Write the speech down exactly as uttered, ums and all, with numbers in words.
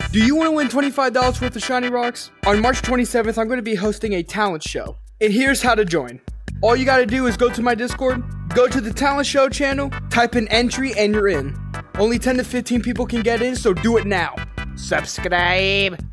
Do you want to win twenty-five dollars worth of shiny rocks? On March twenty-seventh, I'm going to be hosting a talent show. And here's how to join. All you got to do is go to my Discord, go to the talent show channel, type in entry, and you're in. Only ten to fifteen people can get in, so do it now. Subscribe.